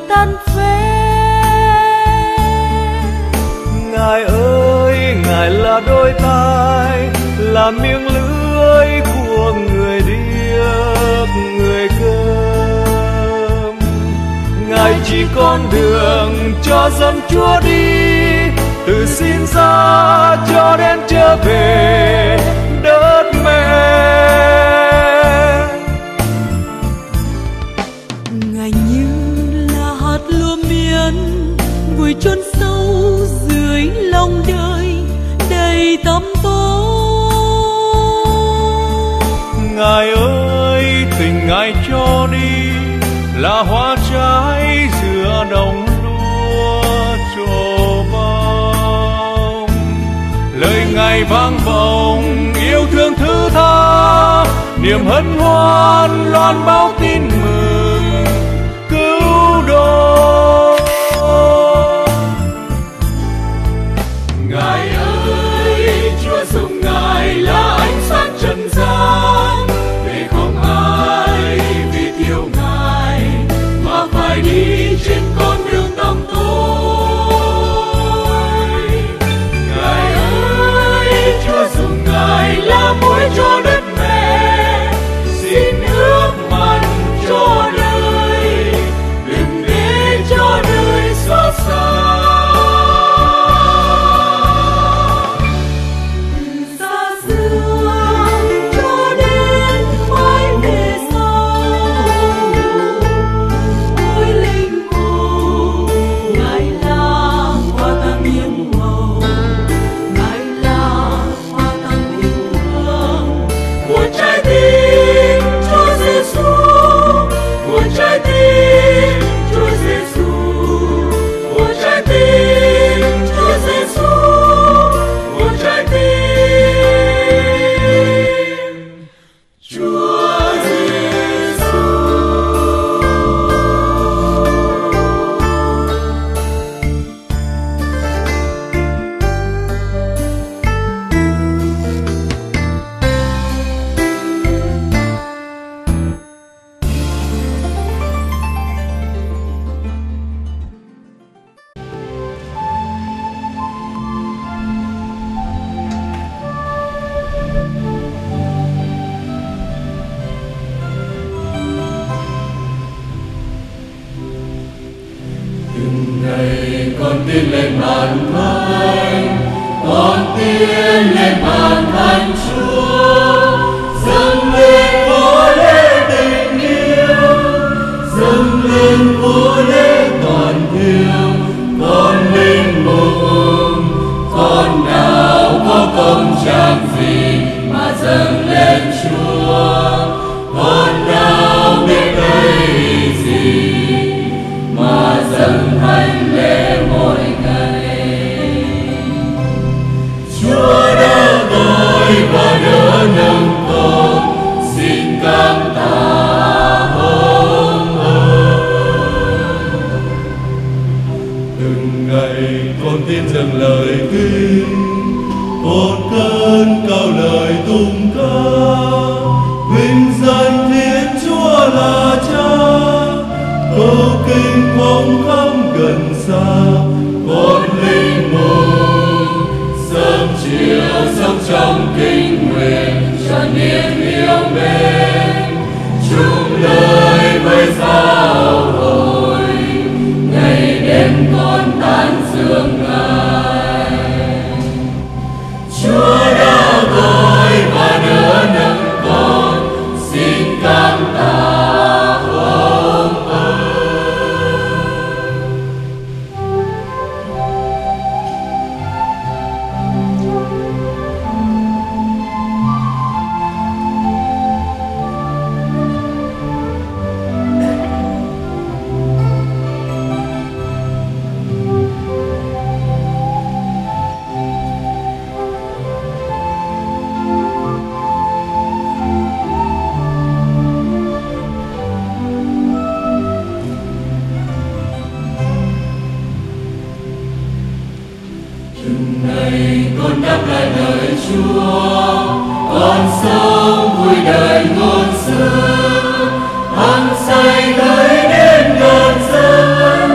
tan phế. Ngài ơi, Ngài là đôi tai, là miếng lưỡi của người điếc, người câm. Ngài chỉ con đường cho dân Chúa đi, từ sinh ra cho đến trở về đất mẹ. Ngài như là hạt lúa miến vùi chôn sâu dưới lòng đời đầy tăm tối. Ngài ơi, tình Ngài cho đi là hoa trái giữa đồng lúa trổ bông. Lời Ngài vang vọng yêu thương thứ tha, niềm hân hoan loan báo tin mừng cứu độ. Ngài ơi, Chúa dùng Ngài là ánh sáng trần gian, để không ai vì thiếu Ngài mà phải đi trên con đường tăm tối. Ngài ơi, Chúa dùng Ngài là muối cho đất mẹ, xin ước mặn cho đời, đừng để cho đời xót xa. Con tiến lên bàn thánh, con tiến lên bàn thánh Chúa, dâng lên của lễ tình yêu, dâng lên của lễ toàn thiêng. Con linh mục, con nào có công trạng gì mà dâng lên Chúa, con nào biết đây gì mà dâng thánh lễ mỗi ngày. Chúa đã gọi và đã nâng con, xin cảm tạ ơn ơn. Từng ngày con tin dâng lời kinh, một cơn cao lời tung ca, vinh danh Thiên Chúa là Cha. Câu kinh bóng khắp gần xa, con linh mục sớm chiều sống trong kinh nguyện cho niềm yêu mến, chung lời với giáo hội ngày đêm con tán dương Ngài. Chúa đã gọi và đỡ nâng con, xin cảm tạ. Con đáp lại lời Chúa, con sống vui đời ngôn sứ, hăng say tới đến gần dân.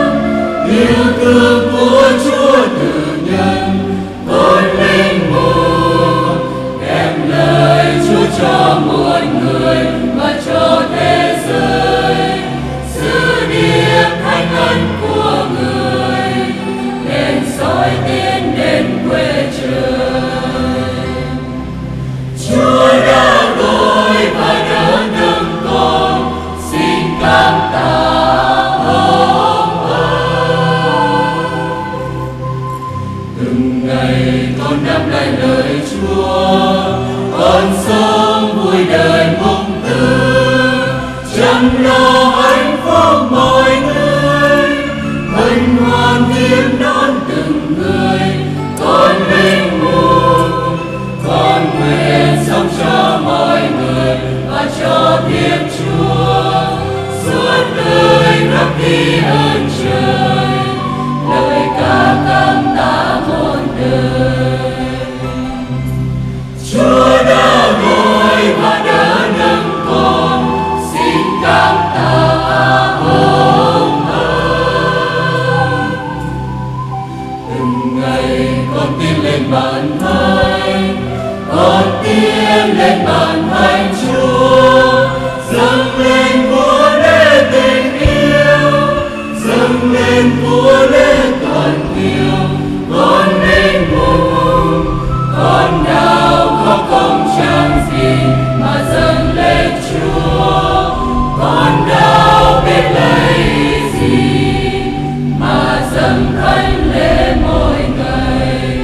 vua lên toàn kiêu, con linh mục, con nào có công trang gì mà dâng lên Chúa, con nào biết lấy gì mà dâng thánh lễ mỗi ngày.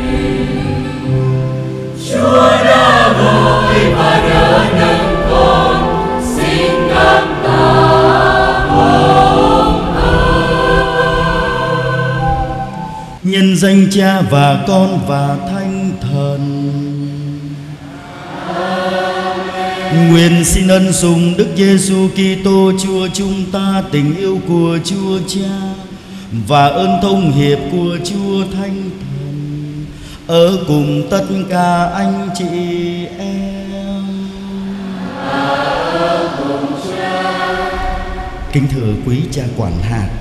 Chúa đã gọi và đỡ nâng con, xin cảm tạ ông ơi. Nhân danh Cha và Con và Thánh Thần. Nguyện xin ân sủng Đức Giêsu Kitô Chúa chúng ta, tình yêu của Chúa Cha và ơn thông hiệp của Chúa Thánh Thần ở cùng tất cả anh chị em. Kính thưa quý cha quản hạt,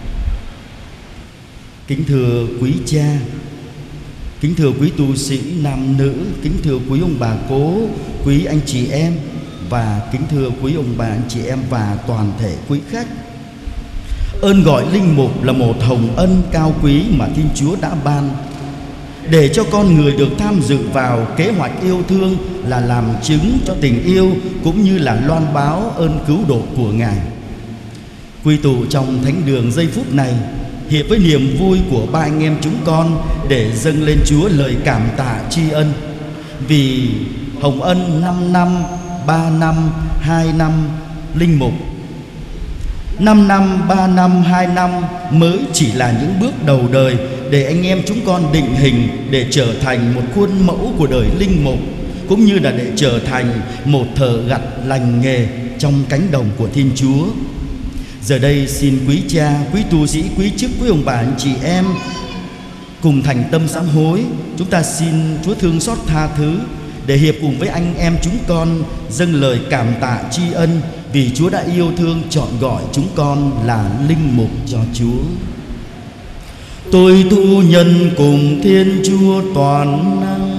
kính thưa quý cha, kính thưa quý tu sĩ nam nữ, kính thưa quý ông bà cố, quý anh chị em và kính thưa quý ông bà anh chị em và toàn thể quý khách. Ơn gọi linh mục là một hồng ân cao quý mà Thiên Chúa đã ban để cho con người được tham dự vào kế hoạch yêu thương, là làm chứng cho tình yêu cũng như là loan báo ơn cứu độ của Ngài. Quy tụ trong thánh đường giây phút này, hiệp với niềm vui của ba anh em chúng con để dâng lên Chúa lời cảm tạ tri ân vì hồng ân 5 năm, 3 năm, 2 năm linh mục. 5 năm, 3 năm, 2 năm mới chỉ là những bước đầu đời để anh em chúng con định hình để trở thành một khuôn mẫu của đời linh mục, cũng như là để trở thành một thợ gặt lành nghề trong cánh đồng của Thiên Chúa. Giờ đây xin quý cha, quý tu sĩ, quý chức, quý ông bà anh chị em cùng thành tâm sám hối. Chúng ta xin Chúa thương xót tha thứ để hiệp cùng với anh em chúng con dâng lời cảm tạ tri ân vì Chúa đã yêu thương chọn gọi chúng con là linh mục cho Chúa. Tôi tu nhân cùng Thiên Chúa toàn năng,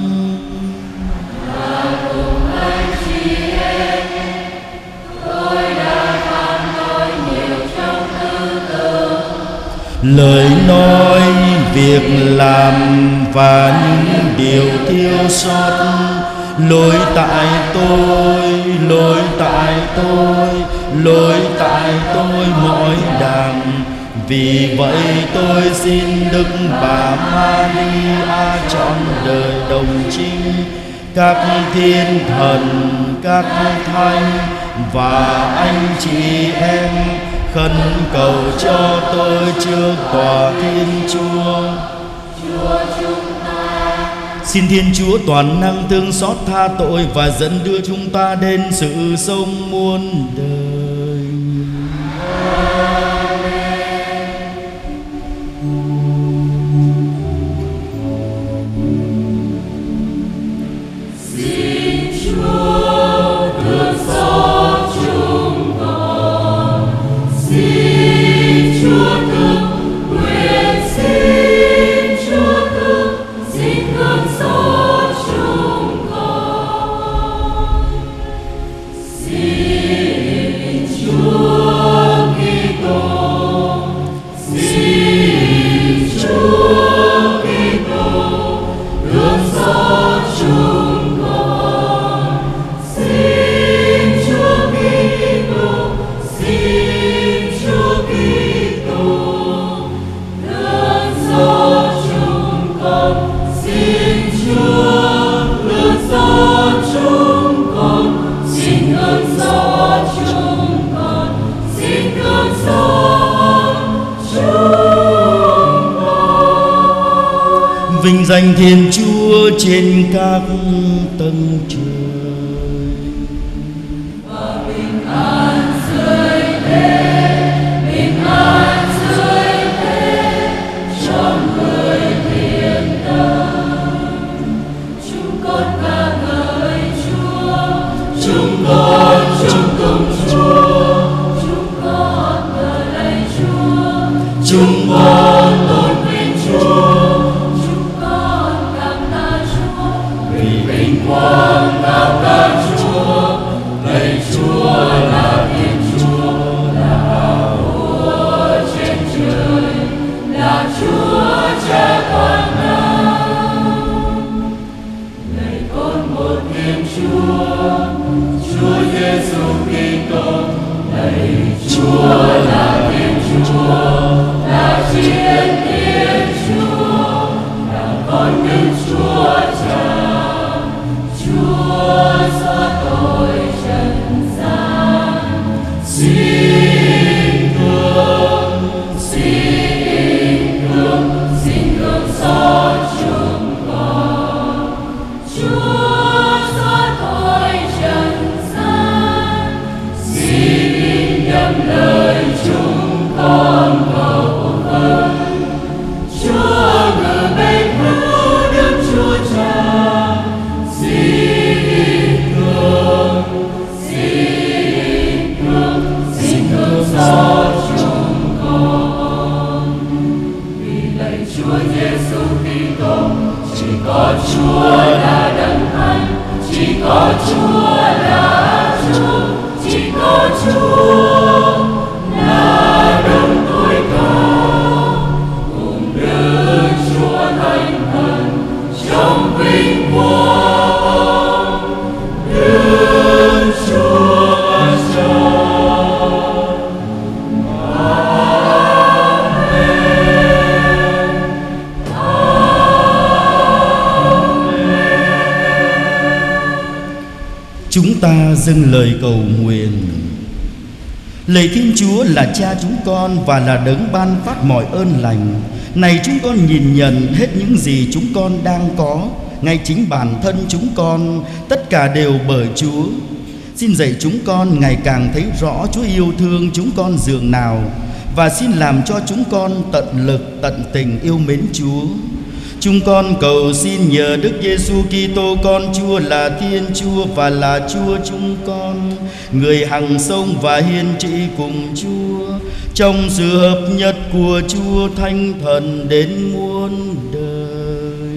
lời nói, việc làm và những điều thiếu sót. Lỗi tại tôi, lỗi tại tôi, lỗi tại tôi mỗi đàng. Vì vậy tôi xin Đức Bà Maria trọn đời đồng trinh, các thiên thần, các thánh và anh chị em khẩn cầu cho tôi trước tòa Thiên Chúa. Xin Thiên Chúa toàn năng thương xót tha tội và dẫn đưa chúng ta đến sự sống muôn đời. Xin Chúa thương xót chúng con, xin Chúa thương, nguyện xin Chúa thương, xin thương xót chúng con. Xin Chúa Kitô, xin Chúa Kitô thương xót chúng con. Xin Chúa Kitô, xin Chúa Kitô thương xót chúng con. Xin Chúa thương xót chúng con, xin thương xót chúng con, xin thương xót chúng con. Vinh danh Thiên Chúa trên các tầng trời. Bình an dưới thế, bình an dưới thế cho người thiện tâm. Chúng con ca ngợi Chúa, chúng con cùng Chúa, chúng con thờ lạy Chúa, chúng con tôn vinh Chúa, chúng con cảm tạ Chúa vì vinh quang cao cả Chúa. Lạy Chúa là Thiên Chúa, là vua trên trời. Chúng ta dâng lời cầu nguyện. Lạy Thiên Chúa là Cha chúng con và là đấng ban phát mọi ơn lành. Này chúng con nhìn nhận hết những gì chúng con đang có, ngay chính bản thân chúng con, tất cả đều bởi Chúa. Xin dạy chúng con ngày càng thấy rõ Chúa yêu thương chúng con dường nào, và xin làm cho chúng con tận lực tận tình yêu mến Chúa. Chúng con cầu xin nhờ Đức Giêsu Kitô con Chúa là Thiên Chúa và là Chúa chúng con, người hằng sống và hiền trị cùng Chúa, trong sự hợp nhất của Chúa Thánh Thần đến muôn đời.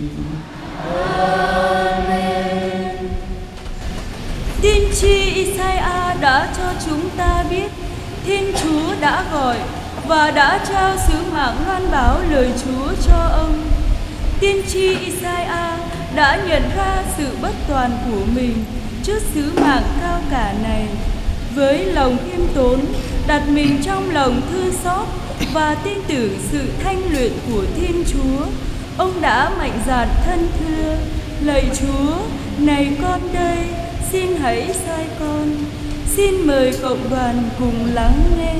Amen. Tiên tri Isaiah đã cho chúng ta biết Thiên Chúa đã gọi và đã trao sứ mạng loan báo lời Chúa cho ông. Tiên tri Isaiah đã nhận ra sự bất toàn của mình trước sứ mạng cao cả này. Với lòng khiêm tốn, đặt mình trong lòng thương xót và tin tưởng sự thanh luyện của Thiên Chúa, ông đã mạnh dạn thân thưa: lạy Chúa, này con đây, xin hãy sai con. Xin mời cộng đoàn cùng lắng nghe.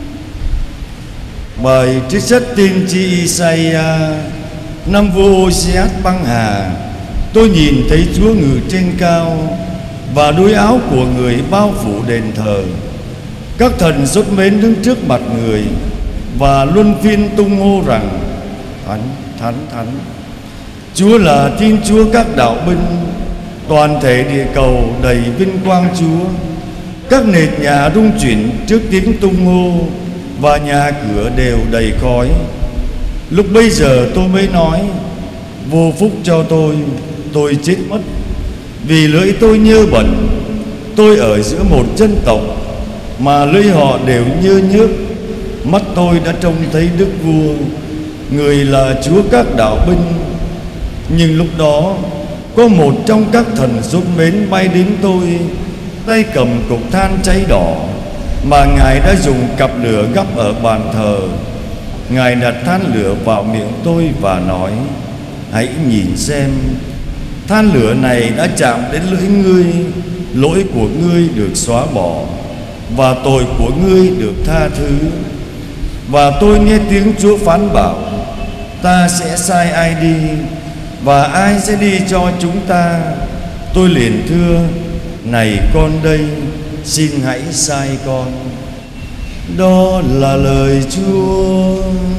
Bài trích sách tiên tri Isaiah. Năm vua Osias băng hà, tôi nhìn thấy Chúa ngự trên cao, và đuôi áo của người bao phủ đền thờ. Các thần sốt mến đứng trước mặt người và luân phiên tung hô rằng: Thánh, Thánh, Thánh, Chúa là Thiên Chúa các đạo binh. Toàn thể địa cầu đầy vinh quang Chúa. Các nền nhà rung chuyển trước tiếng tung hô, và nhà cửa đều đầy khói. Lúc bấy giờ tôi mới nói: vô phúc cho tôi chết mất, vì lưỡi tôi nhơ bẩn. Tôi ở giữa một dân tộc mà lưỡi họ đều nhơ nhớp. Mắt tôi đã trông thấy Đức Vua, người là Chúa các đạo binh. Nhưng lúc đó có một trong các thần sốt mến bay đến tôi, tay cầm cục than cháy đỏ mà Ngài đã dùng cặp lửa gắp ở bàn thờ. Ngài đặt than lửa vào miệng tôi và nói: hãy nhìn xem, than lửa này đã chạm đến lưỡi ngươi. Lỗi của ngươi được xóa bỏ và tội của ngươi được tha thứ. Và tôi nghe tiếng Chúa phán bảo: ta sẽ sai ai đi, và ai sẽ đi cho chúng ta? Tôi liền thưa: này con đây, xin hãy sai con. Đó là lời Chúa.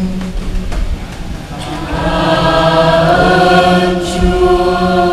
Ơn Chúa.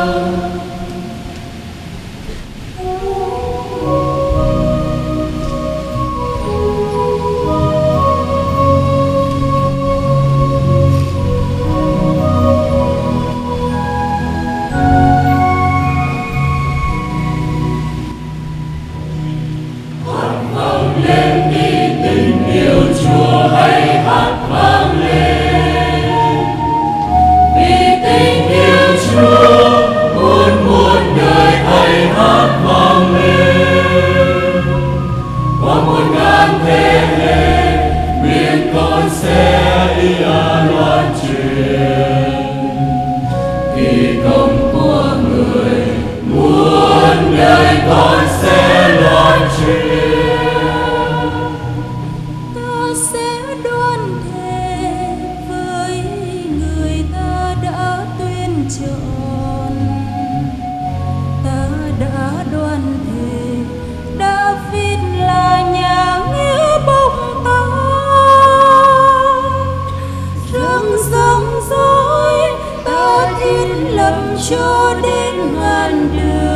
cho đến ngàn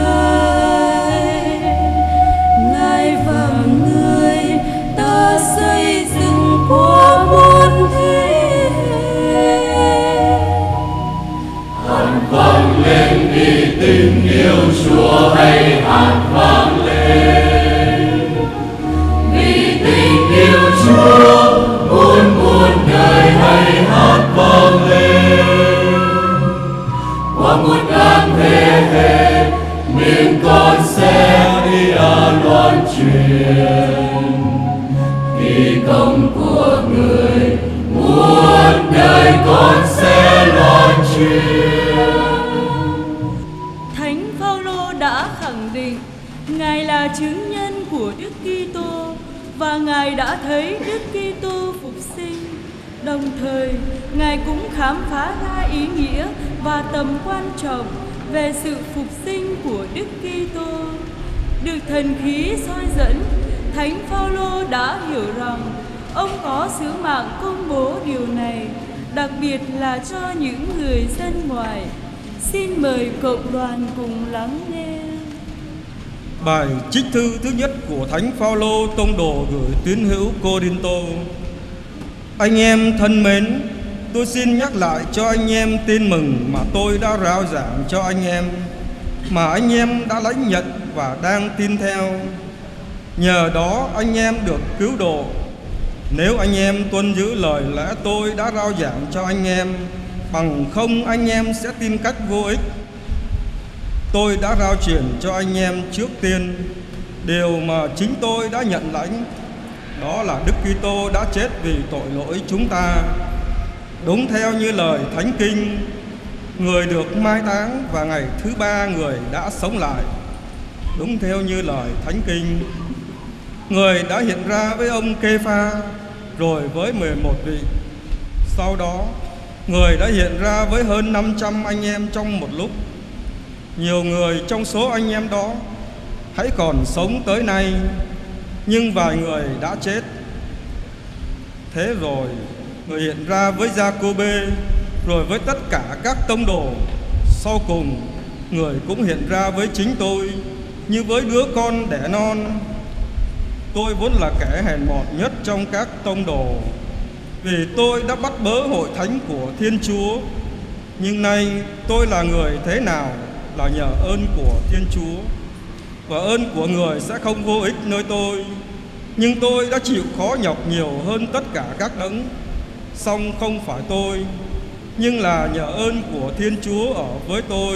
đời. Ngài và người ta xây dựng qua muôn thế hệ. Hát vang lên vì tình yêu Chúa, hãy hát vang lên vì tình yêu Chúa, muôn muôn đời hãy hát vang lên. Qua muôn ngàn thế hệ miệng con sẽ đi loan truyền kỳ công của người, muôn đời con sẽ loan truyền. Thánh Phaolô đã khẳng định thấy Đức Kitô phục sinh. Đồng thời, Ngài cũng khám phá ra ý nghĩa và tầm quan trọng về sự phục sinh của Đức Kitô. Được thần khí soi dẫn, Thánh Phaolô đã hiểu rằng ông có sứ mạng công bố điều này, đặc biệt là cho những người dân ngoài. Xin mời cộng đoàn cùng lắng nghe. Bài trích thư thứ nhất của Thánh Phaolô tông đồ gửi tín hữu Cô-rinh-tô. Anh em thân mến, tôi xin nhắc lại cho anh em tin mừng mà tôi đã rao giảng cho anh em, mà anh em đã lãnh nhận và đang tin theo. Nhờ đó anh em được cứu độ. Nếu anh em tuân giữ lời lẽ tôi đã rao giảng cho anh em, bằng không anh em sẽ tin cách vô ích. Tôi đã rao truyền cho anh em trước tiên điều mà chính tôi đã nhận lãnh, đó là Đức Kitô đã chết vì tội lỗi chúng ta, đúng theo như lời Thánh Kinh. Người được mai táng và ngày thứ ba người đã sống lại, đúng theo như lời Thánh Kinh. Người đã hiện ra với ông Kê-pha, rồi với 11 vị. Sau đó, người đã hiện ra với hơn 500 anh em trong một lúc. Nhiều người trong số anh em đó hãy còn sống tới nay, nhưng vài người đã chết. Thế rồi, người hiện ra với Gia-cô-bê, rồi với tất cả các tông đồ. Sau cùng, người cũng hiện ra với chính tôi, như với đứa con đẻ non. Tôi vốn là kẻ hèn mọn nhất trong các tông đồ, vì tôi đã bắt bớ hội thánh của Thiên Chúa. Nhưng nay tôi là người thế nào là nhờ ơn của Thiên Chúa, và ơn của người sẽ không vô ích nơi tôi. Nhưng tôi đã chịu khó nhọc nhiều hơn tất cả các đấng. Song không phải tôi, nhưng là nhờ ơn của Thiên Chúa ở với tôi.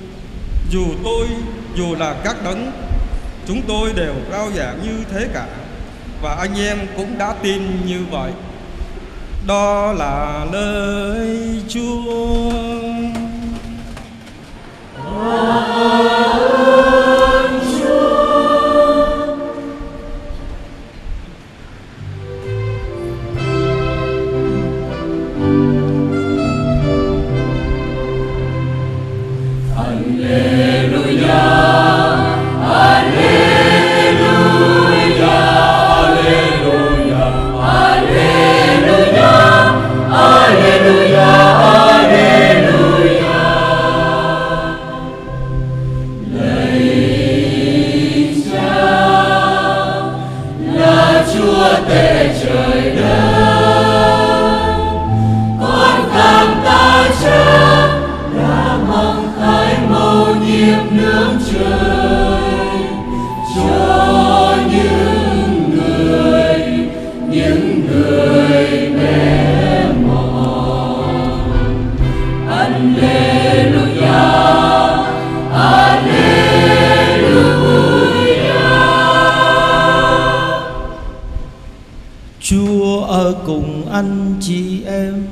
Dù là các đấng, chúng tôi đều rao giảng như thế cả, và anh em cũng đã tin như vậy. Đó là lời Chúa. Chúa ở cùng anh chị em.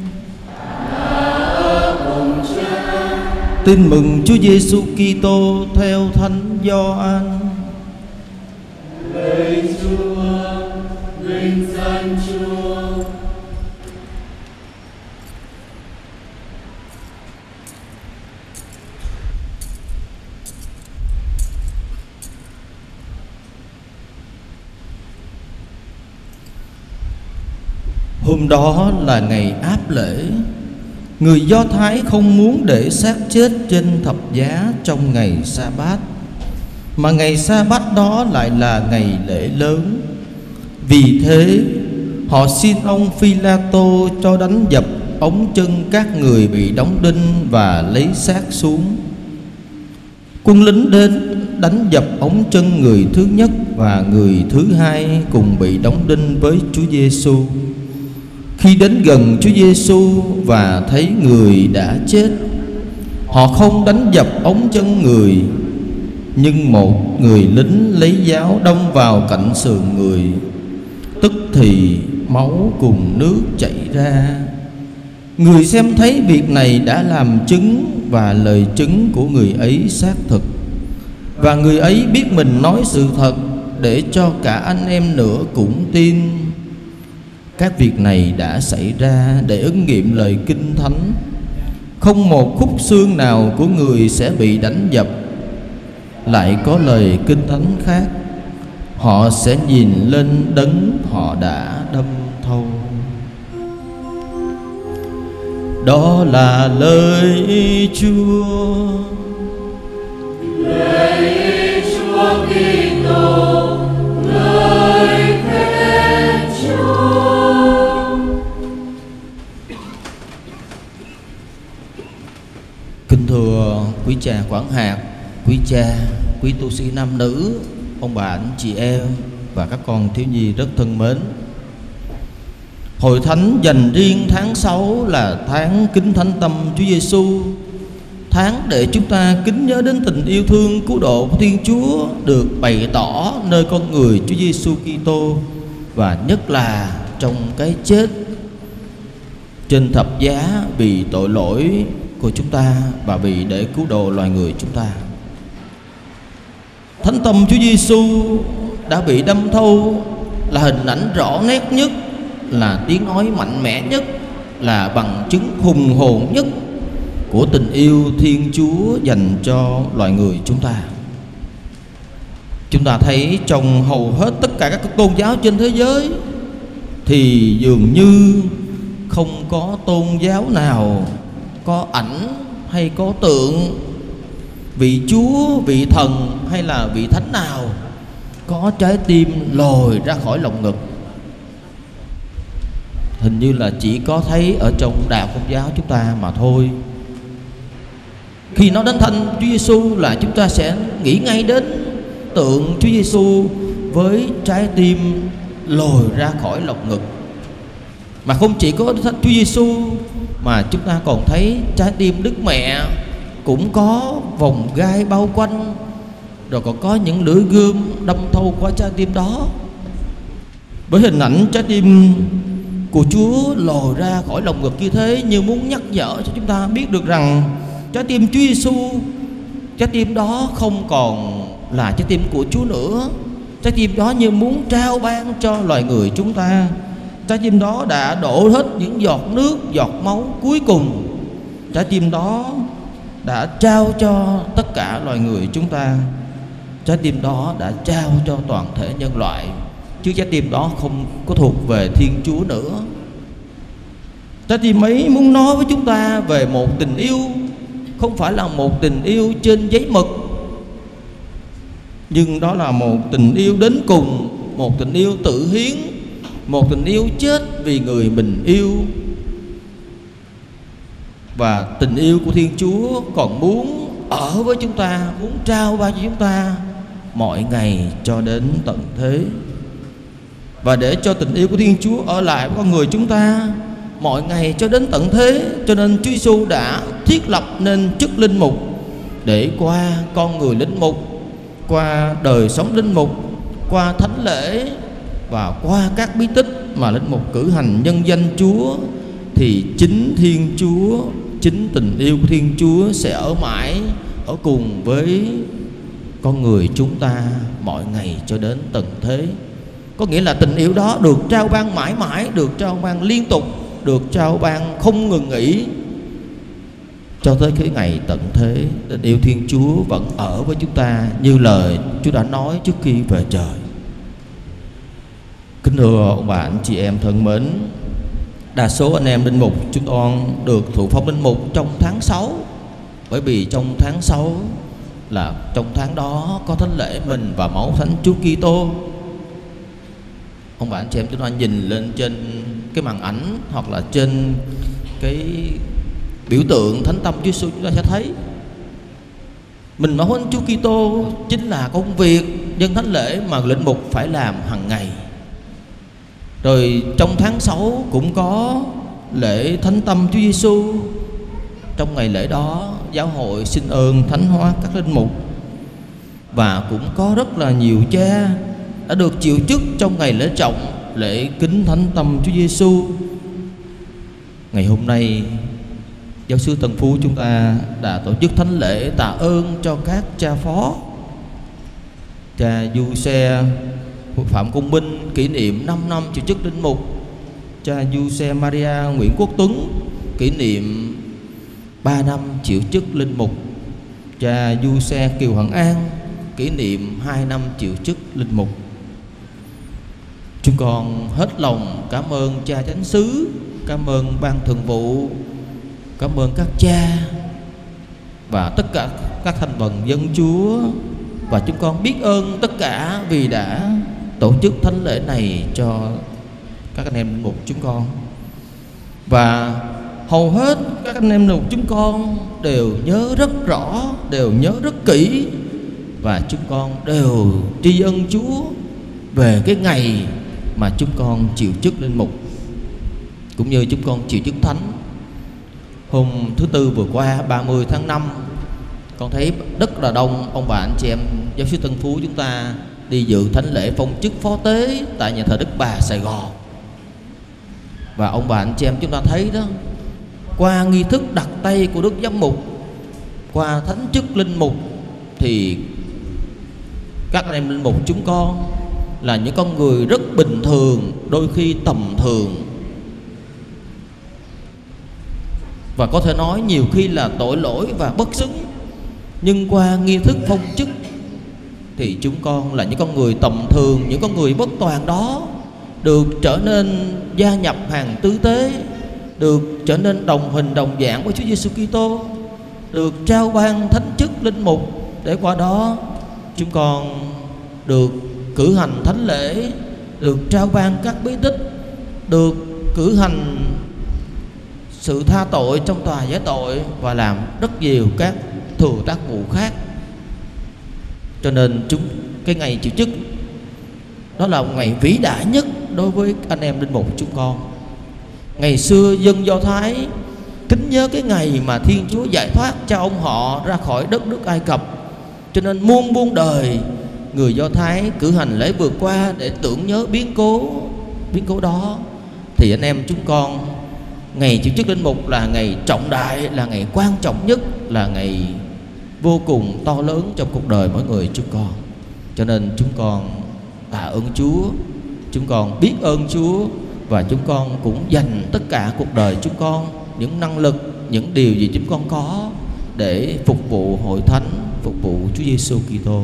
Tin mừng Chúa Giêsu Kitô theo Thánh Gioan. Lạy Chúa, vinh danh Chúa. Hôm đó là ngày áp lễ. Người Do Thái không muốn để xác chết trên thập giá trong ngày Sa-bát, mà ngày Sa-bát đó lại là ngày lễ lớn. Vì thế họ xin ông Phi-la-tô cho đánh dập ống chân các người bị đóng đinh và lấy xác xuống. Quân lính đến đánh dập ống chân người thứ nhất và người thứ hai cùng bị đóng đinh với Chúa Giêsu. Khi đến gần Chúa Giêsu và thấy người đã chết, họ không đánh dập ống chân người, nhưng một người lính lấy giáo đâm vào cạnh sườn người. Tức thì máu cùng nước chảy ra. Người xem thấy việc này đã làm chứng, và lời chứng của người ấy xác thực, và người ấy biết mình nói sự thật để cho cả anh em nữa cũng tin. Các việc này đã xảy ra để ứng nghiệm lời Kinh Thánh: không một khúc xương nào của người sẽ bị đánh dập. Lại có lời Kinh Thánh khác: họ sẽ nhìn lên đấng họ đã đâm thâu. Đó là lời Chúa. Lạy Chúa Kitô, lời khen Chúa. Kính thưa quý cha quản hạt, quý cha, quý tu sĩ nam nữ, ông bà anh chị em và các con thiếu nhi rất thân mến. Hội thánh dành riêng tháng 6 là tháng kính thánh tâm Chúa Giêsu, tháng để chúng ta kính nhớ đến tình yêu thương cứu độ của Thiên Chúa được bày tỏ nơi con người Chúa Giêsu Kitô, và nhất là trong cái chết trên thập giá vì tội lỗi của chúng ta và vì để cứu độ loài người chúng ta. Thánh tâm Chúa Giêsu đã bị đâm thâu là hình ảnh rõ nét nhất, là tiếng nói mạnh mẽ nhất, là bằng chứng hùng hồn nhất của tình yêu Thiên Chúa dành cho loài người chúng ta. Chúng ta thấy trong hầu hết tất cả các tôn giáo trên thế giới thì dường như không có tôn giáo nào có ảnh hay có tượng vị Chúa, vị thần hay là vị thánh nào có trái tim lồi ra khỏi lòng ngực. Hình như là chỉ có thấy ở trong đạo Công giáo chúng ta mà thôi. Khi nói đến thanh Chúa Giêsu là chúng ta sẽ nghĩ ngay đến tượng Chúa Giêsu với trái tim lồi ra khỏi lòng ngực. Mà không chỉ có Thánh Chúa Giêsu mà chúng ta còn thấy trái tim Đức Mẹ cũng có vòng gai bao quanh, rồi còn có những lưỡi gươm đâm thâu qua trái tim đó. Với hình ảnh trái tim của Chúa lồi ra khỏi lòng ngực như thế, như muốn nhắc nhở cho chúng ta biết được rằng trái tim Chúa Giêsu, trái tim đó không còn là trái tim của Chúa nữa. Trái tim đó như muốn trao ban cho loài người chúng ta. Trái tim đó đã đổ hết những giọt nước, giọt máu cuối cùng. Trái tim đó đã trao cho tất cả loài người chúng ta. Trái tim đó đã trao cho toàn thể nhân loại, chứ trái tim đó không có thuộc về Thiên Chúa nữa. Trái tim ấy muốn nói với chúng ta về một tình yêu, không phải là một tình yêu trên giấy mực, nhưng đó là một tình yêu đến cùng, một tình yêu tự hiến, một tình yêu chết vì người mình yêu. Và tình yêu của Thiên Chúa còn muốn ở với chúng ta, muốn trao ban cho chúng ta mọi ngày cho đến tận thế. Và để cho tình yêu của Thiên Chúa ở lại với con người chúng ta mọi ngày cho đến tận thế, cho nên Chúa Giêsu đã thiết lập nên chức linh mục, để qua con người linh mục, qua đời sống linh mục, qua thánh lễ và qua các bí tích mà linh mục cử hành nhân danh Chúa, thì chính Thiên Chúa, chính tình yêu của Thiên Chúa sẽ ở mãi, ở cùng với con người chúng ta mọi ngày cho đến tận thế. Có nghĩa là tình yêu đó được trao ban mãi mãi, được trao ban liên tục, được trao ban không ngừng nghỉ cho tới cái ngày tận thế. Tình yêu Thiên Chúa vẫn ở với chúng ta như lời Chúa đã nói trước khi về trời. Kính thưa ông bà anh chị em thân mến, đa số anh em linh mục chúng con được thụ phong linh mục trong tháng 6, bởi vì trong tháng 6 là trong tháng đó có thánh lễ mình và máu Thánh Chúa Kitô. Ông bà anh chị em chúng ta nhìn lên trên cái màn ảnh hoặc là trên cái biểu tượng thánh tâm Chúa Giêsu, chúng ta sẽ thấy mình máu Thánh Chúa Kitô chính là công việc nhân thánh lễ mà linh mục phải làm hàng ngày. Rồi trong tháng 6 cũng có lễ thánh tâm Chúa Giêsu. Trong ngày lễ đó giáo hội xin ơn thánh hóa các linh mục, và cũng có rất là nhiều cha đã được chịu chức trong ngày lễ trọng, lễ kính thánh tâm Chúa Giêsu. Ngày hôm nay giáo sư Tân Phú chúng ta đã tổ chức thánh lễ tạ ơn cho các cha phó. cha Du Xe Phạm Công Minh kỷ niệm 5 năm chịu chức linh mục, cha Du Xe Maria Nguyễn Quốc Tuấn kỷ niệm 3 năm chịu chức linh mục, cha Du Xe Kiều Hận An kỷ niệm 2 năm chịu chức linh mục. Chúng con hết lòng cảm ơn cha chánh xứ, cảm ơn ban thường vụ, cảm ơn các cha và tất cả các thành phần dân Chúa, và chúng con biết ơn tất cả vì đã tổ chức thánh lễ này cho các anh em linh mục chúng con. Và hầu hết các anh em linh mục chúng con đều nhớ rất rõ, đều nhớ rất kỹ, và chúng con đều tri ân Chúa về cái ngày mà chúng con chịu chức linh mục, cũng như chúng con chịu chức thánh. Hôm thứ Tư vừa qua 30 tháng 5, con thấy rất là đông ông bà anh chị em giáo xứ Tân Phú chúng ta đi dự thánh lễ phong chức phó tế tại nhà thờ Đức Bà Sài Gòn. Và ông bà anh chị em chúng ta thấy đó, qua nghi thức đặt tay của Đức Giám mục, qua thánh chức linh mục, thì các anh em linh mục chúng con là những con người rất bình thường, đôi khi tầm thường, và có thể nói nhiều khi là tội lỗi và bất xứng. Nhưng qua nghi thức phong chức thì chúng con là những con người tầm thường, những con người bất toàn đó được trở nên gia nhập hàng tư tế, được trở nên đồng hình đồng dạng với Chúa Giêsu Kitô, được trao ban thánh chức linh mục, để qua đó chúng con được cử hành thánh lễ, được trao ban các bí tích, được cử hành sự tha tội trong tòa giải tội, và làm rất nhiều các thừa tác vụ khác. Cho nên cái ngày chịu chức đó là một ngày vĩ đại nhất đối với anh em linh mục chúng con. Ngày xưa dân Do Thái kính nhớ cái ngày mà Thiên Chúa giải thoát cha ông họ ra khỏi đất nước Ai Cập, cho nên muôn đời người Do Thái cử hành lễ vượt qua để tưởng nhớ biến cố đó. Thì anh em chúng con, ngày chịu chức linh mục là ngày trọng đại, là ngày quan trọng nhất, là ngày vô cùng to lớn trong cuộc đời mỗi người chúng con. Cho nên chúng con tạ ơn Chúa, chúng con biết ơn Chúa, và chúng con cũng dành tất cả cuộc đời chúng con, những năng lực, những điều gì chúng con có để phục vụ hội thánh, phục vụ Chúa Giêsu Kitô.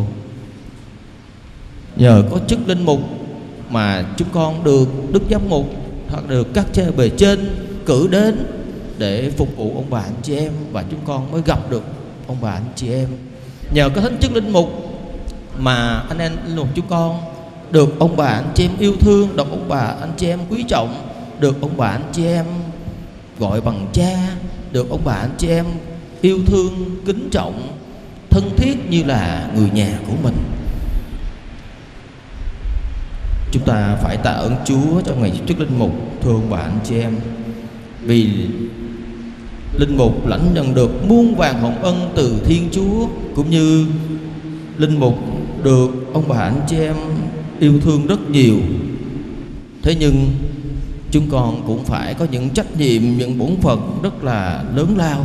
Nhờ có chức linh mục mà chúng con được Đức Giám mục hoặc được các cha bề trên cử đến để phục vụ ông bà anh chị em, và chúng con mới gặp được ông bà anh chị em. Nhờ có thánh chức linh mục mà anh em linh mục chúng con được ông bà anh chị em yêu thương, được ông bà anh chị em quý trọng, được ông bà anh chị em gọi bằng cha, được ông bà anh chị em yêu thương, kính trọng, thân thiết như là người nhà của mình. Chúng ta phải tạ ơn Chúa trong ngày chức linh mục, thưa ông bà anh chị em, vì linh mục lãnh nhận được muôn vàn hồng ân từ Thiên Chúa, cũng như linh mục được ông bà anh chị em yêu thương rất nhiều. Thế nhưng chúng con cũng phải có những trách nhiệm, những bổn phận rất là lớn lao.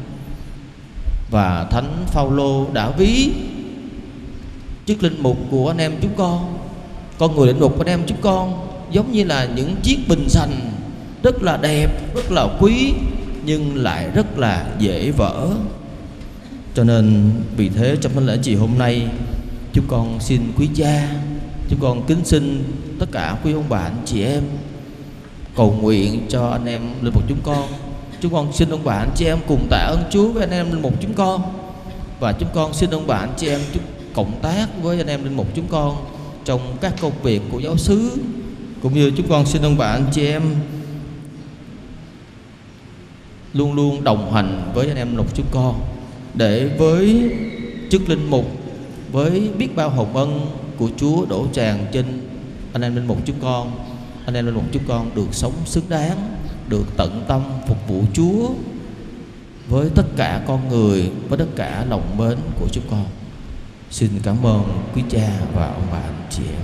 Và Thánh Phaolô đã ví chức linh mục của anh em chúng con người linh mục của anh em chúng con giống như là những chiếc bình sành rất là đẹp, rất là quý, nhưng lại rất là dễ vỡ. Cho nên vì thế trong thánh lễ chiều hôm nay, chúng con xin quý cha, chúng con kính xin tất cả quý ông bà anh chị em cầu nguyện cho anh em linh mục chúng con. Chúng con xin ông bà anh chị em cùng tạ ơn Chúa với anh em linh mục chúng con, và chúng con xin ông bà anh chị em cộng tác với anh em linh mục chúng con trong các công việc của giáo xứ, cũng như chúng con xin ông bà anh chị em luôn luôn đồng hành với anh em linh mục chúng con, để với chức linh mục, với biết bao hồng ân của Chúa đổ tràn trên anh em linh mục chúng con, anh em linh mục chúng con được sống xứng đáng, được tận tâm phục vụ Chúa với tất cả con người, với tất cả lòng mến của chúng con. Xin cảm ơn quý cha và ông bà anh chị em.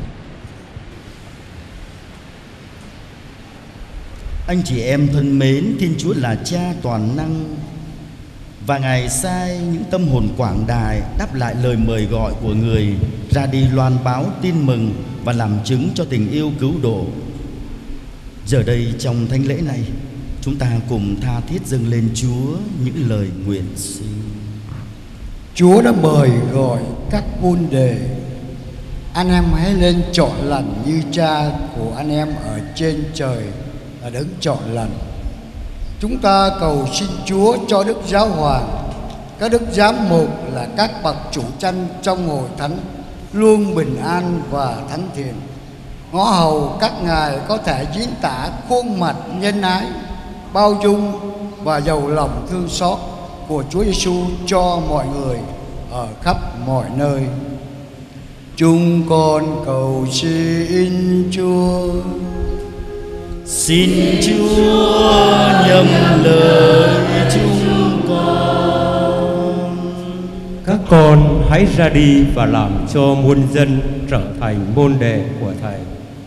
Anh chị em thân mến, Thiên Chúa là cha toàn năng, và Ngài sai những tâm hồn quảng đại đáp lại lời mời gọi của người ra đi loan báo tin mừng và làm chứng cho tình yêu cứu độ. Giờ đây trong thánh lễ này, chúng ta cùng tha thiết dâng lên Chúa những lời nguyện xin. Chúa đã mời gọi các môn đề: anh em hãy lên chọn lành như Cha của anh em ở trên trời là đấng chọn lành. Chúng ta cầu xin Chúa cho Đức Giáo Hoàng, các đức giám mục là các bậc chủ chăn trong hội thánh luôn bình an và thánh thiện. Ngõ hầu các ngài có thể diễn tả khuôn mặt nhân ái, bao dung và giàu lòng thương xót của Chúa Giêsu cho mọi người ở khắp mọi nơi. Chúng con cầu xin Chúa. Xin Chúa nhầm lời chúng con. Các con hãy ra đi và làm cho muôn dân trở thành môn đệ của Thầy.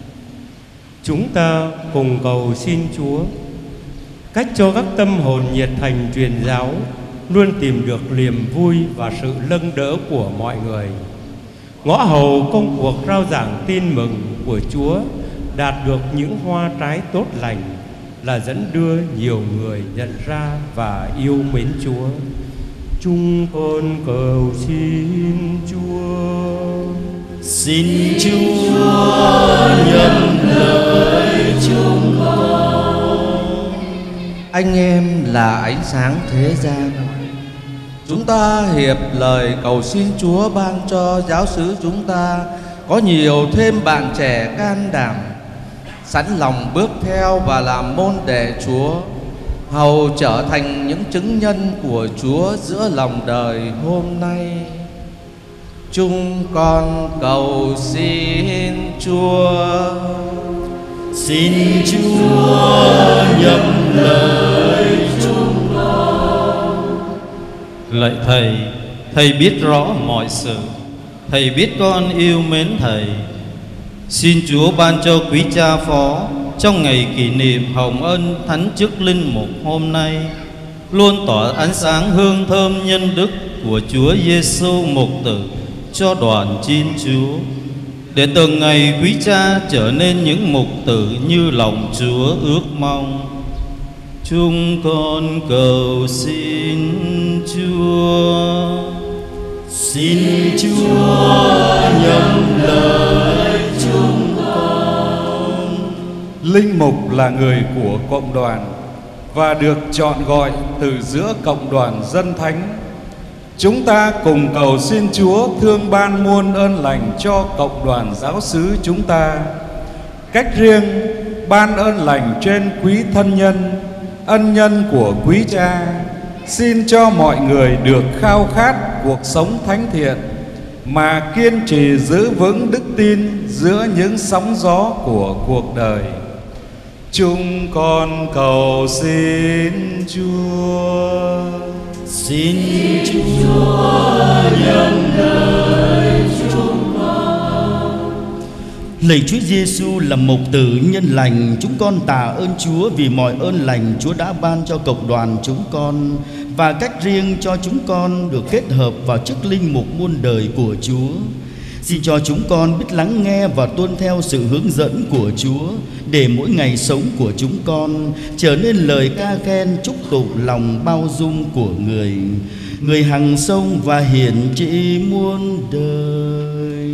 Chúng ta cùng cầu xin Chúa cách cho các tâm hồn nhiệt thành truyền giáo luôn tìm được niềm vui và sự nâng đỡ của mọi người. Ngõ hầu công cuộc rao giảng tin mừng của Chúa đạt được những hoa trái tốt lành, là dẫn đưa nhiều người nhận ra và yêu mến Chúa. Chúng con cầu xin Chúa. Xin Chúa nhận lời chúng con. Anh em là ánh sáng thế gian. Chúng ta hiệp lời cầu xin Chúa ban cho giáo xứ chúng ta có nhiều thêm bạn trẻ can đảm, sẵn lòng bước theo và làm môn đệ Chúa, hầu trở thành những chứng nhân của Chúa giữa lòng đời hôm nay. Chúng con cầu xin Chúa. Xin Chúa nhậm lời chúng con. Lạy Thầy, Thầy biết rõ mọi sự, Thầy biết con yêu mến Thầy. Xin Chúa ban cho quý cha phó trong ngày kỷ niệm hồng ân thánh chức linh mục hôm nay luôn tỏa ánh sáng hương thơm nhân đức của Chúa Giêsu mục tử cho đoàn chiên Chúa, để từng ngày quý cha trở nên những mục tử như lòng Chúa ước mong. Chúng con cầu xin Chúa. Xin Chúa nhậm lời chúng con. Linh mục là người của cộng đoàn và được chọn gọi từ giữa cộng đoàn dân thánh. Chúng ta cùng cầu xin Chúa thương ban muôn ơn lành cho cộng đoàn giáo xứ chúng ta. Cách riêng ban ơn lành trên quý thân nhân, ân nhân của quý cha. Xin cho mọi người được khao khát cuộc sống thánh thiện mà kiên trì giữ vững đức tin giữa những sóng gió của cuộc đời. Chúng con cầu xin Chúa. Xin Chúa nhậm lời chúng con. Lạy Chúa Giêsu là mục tử nhân lành, chúng con tạ ơn Chúa vì mọi ơn lành Chúa đã ban cho cộng đoàn chúng con, và cách riêng cho chúng con được kết hợp vào chức linh mục muôn đời của Chúa. Xin cho chúng con biết lắng nghe và tuân theo sự hướng dẫn của Chúa, để mỗi ngày sống của chúng con trở nên lời ca khen chúc tụng lòng bao dung của người hằng sống và hiển trị muôn đời.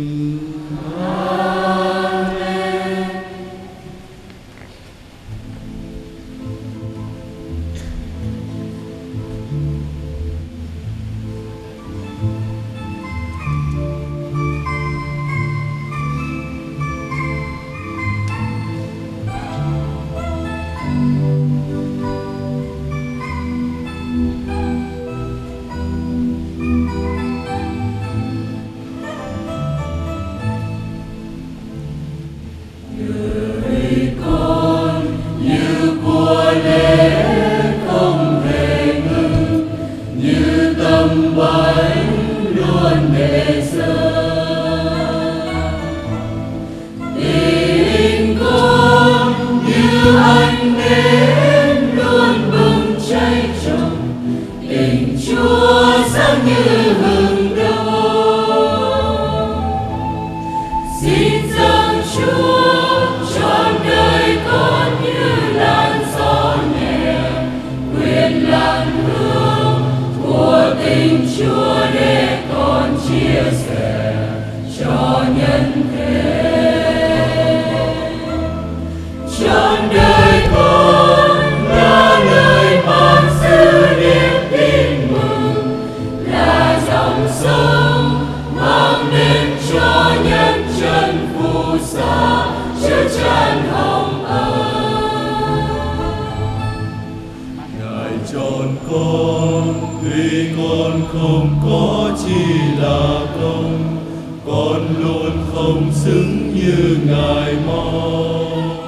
chọn con, tuy con không có chi là công, con luôn không xứng như Ngài mong.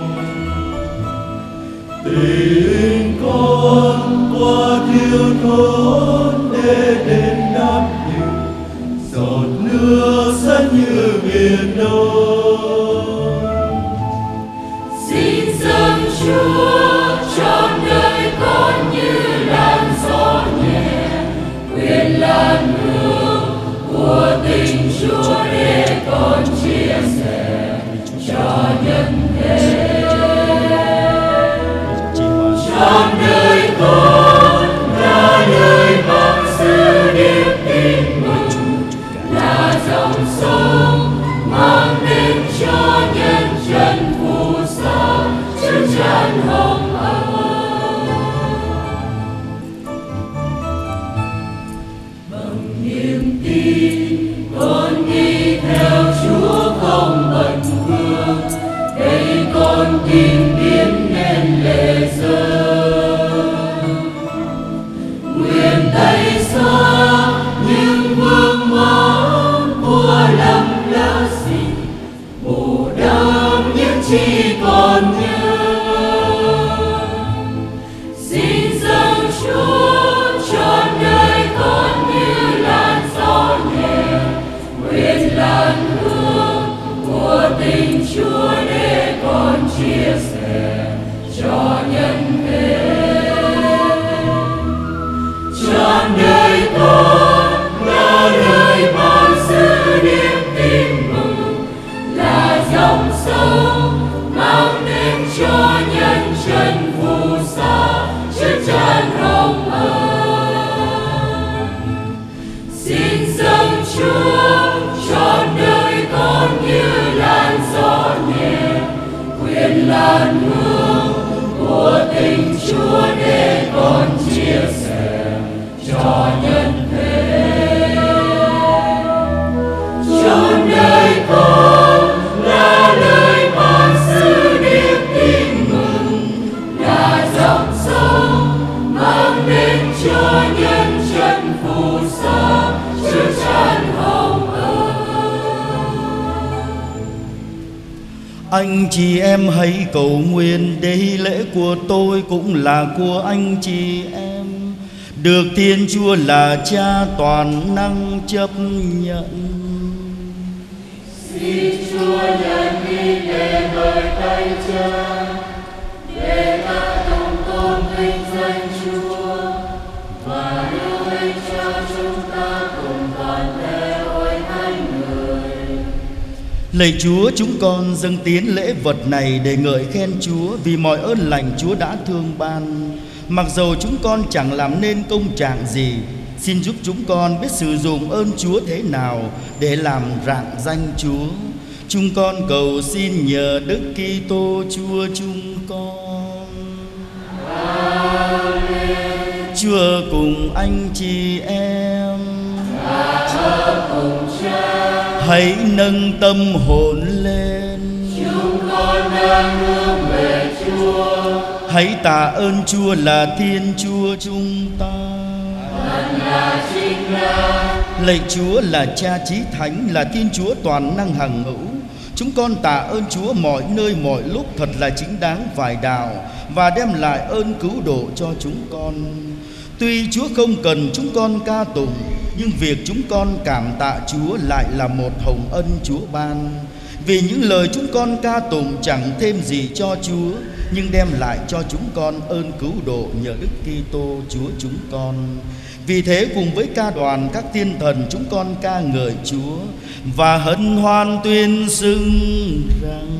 Tình con qua thiếu thốn để đến đáp hình, giọt nước rất như biển đông. Xin dâng Chúa trọn đời con như làn gió nhẹ, nguyện làn hương của tình Chúa để con chia sẻ cho nhân thế. Trọn đời con là lời mang sự điệp tin mừng, là dòng sông mang đến cho nhân dân phù sa chứa chan hồng ân. Bằng niềm tin con đi theo Chúa không bận vương, đây con tìm biến nên lệ rơi. Nguyện tay xa những vương mong của lầm lỡ gì, bù đắp những chi còn nhớ. Xin dâng Chúa trọn đời con như làn gió nhẹ, nguyện làn hương của tình Chúa để con chia sẻ cho nhân thế. Trọn đời con là lời mang sự niềm tin mừng, là dòng sông mang đến cho nhân dân phù sa chứa chan hồng ân. Xin dâng Chúa trọn đời con như làn gió nhẹ, nguyện làn hương của tình Chúa để con chia sẻ cho nhân thế. Trọn đời con là lời mang sự niềm tin mừng, là dòng sông mang đến cho nhân dân phù sa chứa chan hồng ân. Anh chị em hãy cầu nguyện để lễ của tôi cũng là của anh chị em, được Thiên Chúa là Cha toàn năng chấp nhận. Xin Chúa nhận đi để bởi tay Cha, để ta cùng tôn vinh danh Chúa và yêu ích cho chúng ta cùng toàn thể hội thánh người. Lạy Chúa, chúng con dâng tiến lễ vật này để ngợi khen Chúa vì mọi ơn lành Chúa đã thương ban. Mặc dầu chúng con chẳng làm nên công trạng gì, xin giúp chúng con biết sử dụng ơn Chúa thế nào để làm rạng danh Chúa. Chúng con cầu xin nhờ Đức Kitô Chúa chúng con. Amen. Chúa cùng anh chị em và Chúa cùng Cha. Hãy nâng tâm hồn lên, chúng con đang hướng về Chúa. Hãy tạ ơn Chúa là Thiên Chúa chúng ta. Thật là chính là. Lạy Chúa là Cha Chí Thánh, là Thiên Chúa toàn năng hằng hữu. Chúng con tạ ơn Chúa mọi nơi mọi lúc thật là chính đáng phải đạo và đem lại ơn cứu độ cho chúng con. Tuy Chúa không cần chúng con ca tụng, nhưng việc chúng con cảm tạ Chúa lại là một hồng ân Chúa ban. Vì những lời chúng con ca tụng chẳng thêm gì cho Chúa, nhưng đem lại cho chúng con ơn cứu độ nhờ Đức Kitô Chúa chúng con. Vì thế cùng với ca đoàn các thiên thần chúng con ca ngợi Chúa và hân hoan tuyên xưng rằng: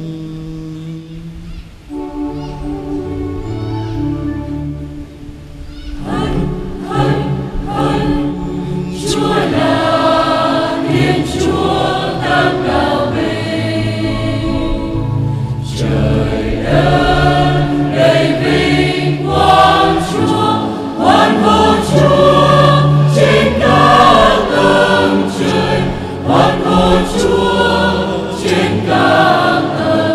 Chúa là Thiên Chúa ta cao vinh, trời đất đầy vinh quang Chúa, hoan hô Chúa trên các tầng trời, hoan hô Chúa trên các tầng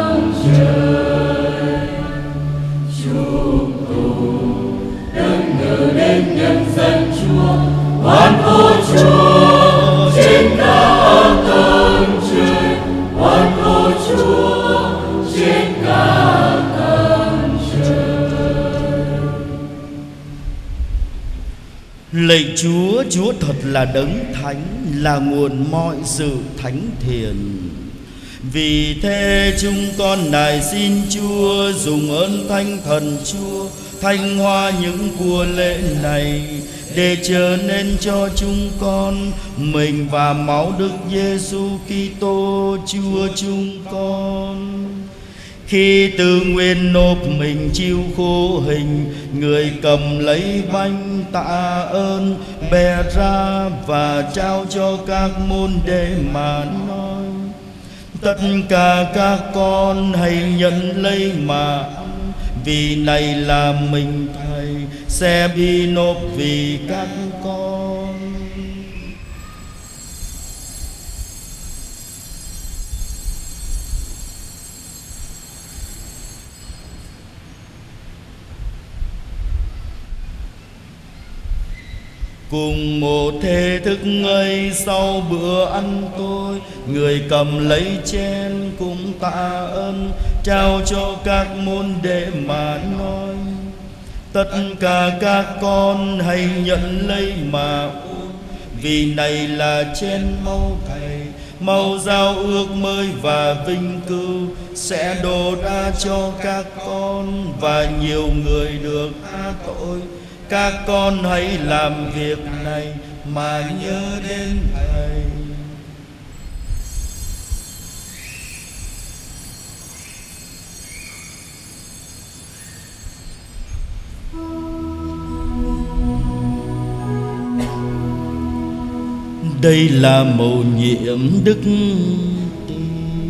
Lạy Chúa, Chúa thật là đấng thánh, là nguồn mọi sự thánh thiện. Vì thế chúng con nài xin Chúa dùng ơn Thánh Thần Chúa thanh hoa những của lễ này, để trở nên cho chúng con mình và máu Đức Giêsu Kitô Chúa chúng con. Khi tự nguyện nộp mình chịu khổ hình, người cầm lấy bánh tạ ơn, bẻ ra và trao cho các môn đệ mà nói: tất cả các con hãy nhận lấy mà ăn, vì này là mình Thầy sẽ bị nộp vì các con. Cùng một thể thức ấy, sau bữa ăn tối, người cầm lấy chén cũng tạ ơn, trao cho các môn đệ mà nói: tất cả các con hãy nhận lấy mà uống, vì này là chén máu Thầy, máu giao ước mới và vinh cưu, sẽ đổ ra cho các con và nhiều người được tha tội. Các con hãy làm việc này mà nhớ đến Thầy. Đây là mầu nhiệm đức tin.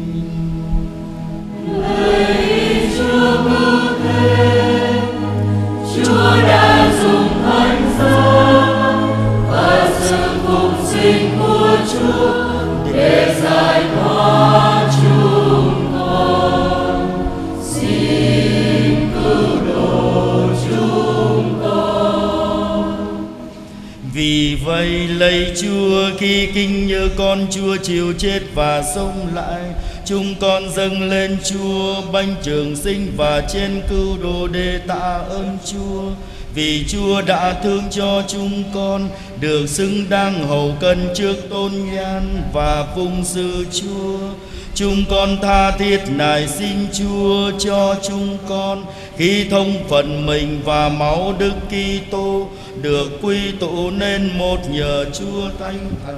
Lạy Chúa cứu thế, Chúa đã dùng thánh giá và sự phục sinh của Chúa để giải thoát chúng con. Xin cứu độ chúng con. Vì vậy lạy Chúa, khi kinh nhớ con Chúa chịu chết và sống lại, chúng con dâng lên Chúa bánh trường sinh và chén cứu độ để tạ ơn Chúa. Vì Chúa đã thương cho chúng con được xứng đáng hầu cân trước tôn nhan và phụng sự Chúa. Chúng con tha thiết nài xin Chúa cho chúng con khi thông phần mình và máu Đức Kitô được quy tụ nên một nhờ Chúa Thánh Thần.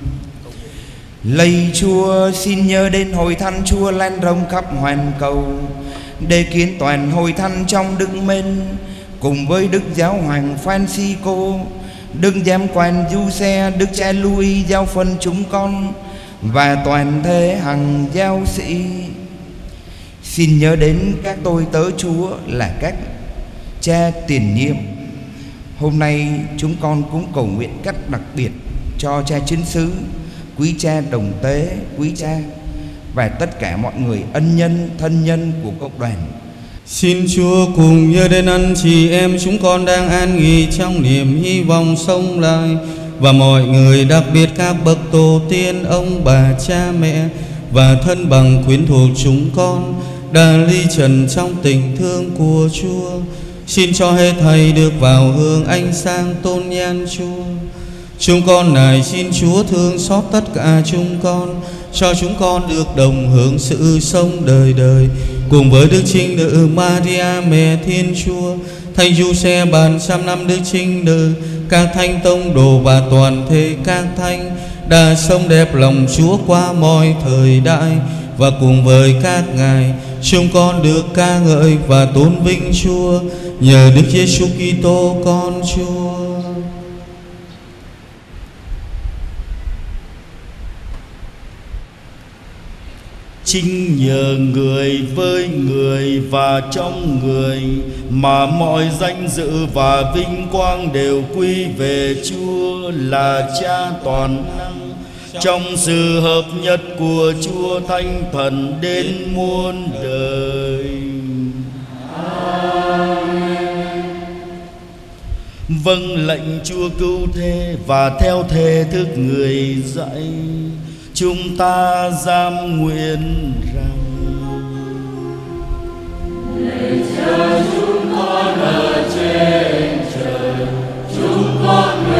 Lạy Chúa, xin nhớ đến hội thánh Chúa lan rộng khắp hoàn cầu, để kiến toàn hội thánh trong đức mến, cùng với Đức Giáo hoàng Francisco, Đức Giám quan Giuse, Đức cha Louis giao phân chúng con và toàn thể hằng giáo sĩ. Xin nhớ đến các tôi tớ Chúa là các cha tiền nhiệm. Hôm nay chúng con cũng cầu nguyện cách đặc biệt cho cha chính xứ, quý cha đồng tế, quý cha và tất cả mọi người ân nhân, thân nhân của cộng đoàn. Xin Chúa cùng nhớ đến anh chị em chúng con đang an nghỉ trong niềm hy vọng sống lại, và mọi người, đặc biệt các bậc tổ tiên, ông bà, cha mẹ và thân bằng quyến thuộc chúng con đã ly trần trong tình thương của Chúa. Xin cho hết thầy được vào hương ánh sáng tôn nhan Chúa. Chúng con nài xin Chúa thương xót tất cả chúng con, cho chúng con được đồng hưởng sự sống đời đời cùng với Đức Trinh Nữ Maria mẹ Thiên Chúa, Thánh Giuse bàn trăm năm Đức Trinh Nữ, các thánh tông đồ và toàn thể các thánh đã sống đẹp lòng Chúa qua mọi thời đại. Và cùng với các ngài, chúng con được ca ngợi và tôn vinh Chúa nhờ Đức Giêsu Kitô con Chúa. Chính nhờ người với người và trong người mà mọi danh dự và vinh quang đều quy về Chúa là Cha toàn năng, trong sự hợp nhất của Chúa Thánh Thần đến muôn đời. Amen. Vâng lệnh Chúa cứu thế và theo thể thức người dạy, chúng ta dám nguyện rằng: lạy Cha chúng con ở trên trời, chúng con